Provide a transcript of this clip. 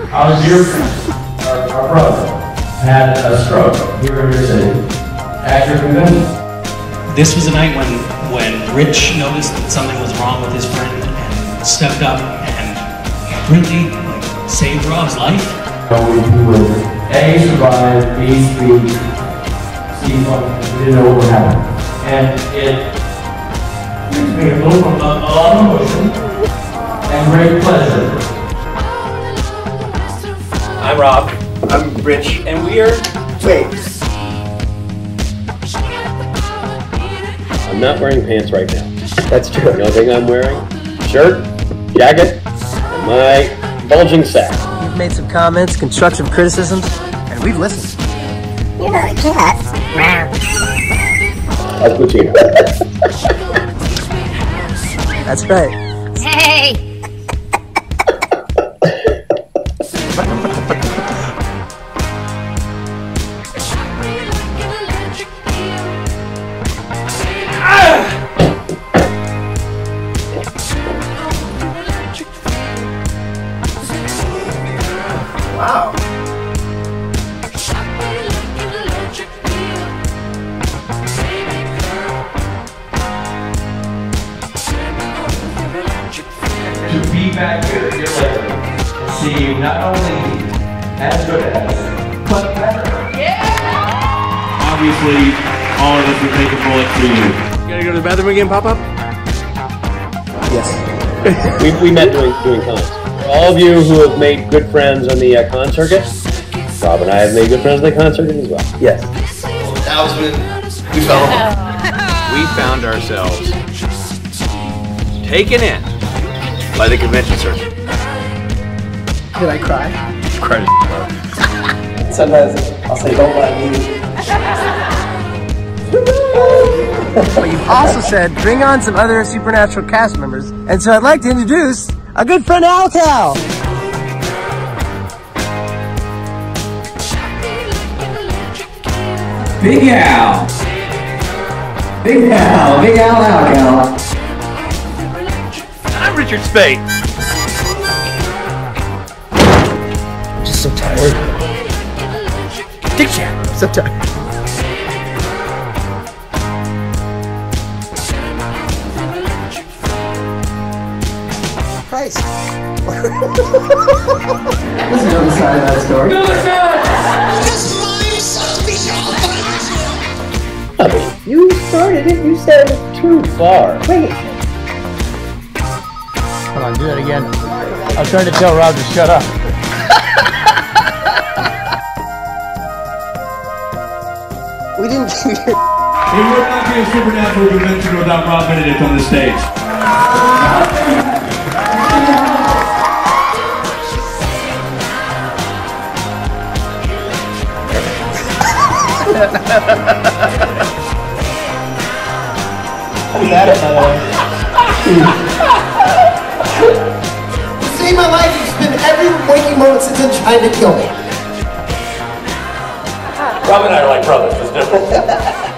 Our dear friend, our brother, had a stroke here in your city at your convention. This was a night when Rich noticed that something was wrong with his friend and stepped up and really saved Rob's life. We would A, survive, B, speak, C, fun. We didn't know what would happen. And it gives me a little of emotion and great pleasure. I'm Rob. I'm Rich. And we are Speight. I'm not wearing pants right now. That's true. The only thing I'm wearing, shirt, jacket, and my bulging sack. You've made some comments, constructive criticisms, and we've listened. You're not a cat. That's Puccino. That's right. Hey! Wow. To be back here a year later and see you not only as good as, but better. Yeah! Obviously, all of us would take a bullet for you. You gotta go to the bathroom again, Pop-Up? Yes. we met doing cons. For all of you who have made good friends on the con circuit, Rob and I have made good friends on the con circuit as well. Yes. That was when we fell in love. We found ourselves taken in by the convention circuit. Did I cry? Cried as Sometimes I'll say, don't let me. But you've also said, bring on some other Supernatural cast members. And so I'd like to introduce a good friend, Al Cal. Big Al. Big Al. Big Al Cal. I'm Richard Speight. I'm just so tired. Dick Chat. I'm so tired. Christ. This is the other side of that story. No, it's not! You started it, you said it was too far. Wait. Hold on, do that again. I was trying to tell Rob to shut up. We didn't give you. It would not be a Supernatural convention without Rob Benedict on the stage. See, my life has been every waking moment since I'm trying to kill me. Rob and I are like brothers, it's different.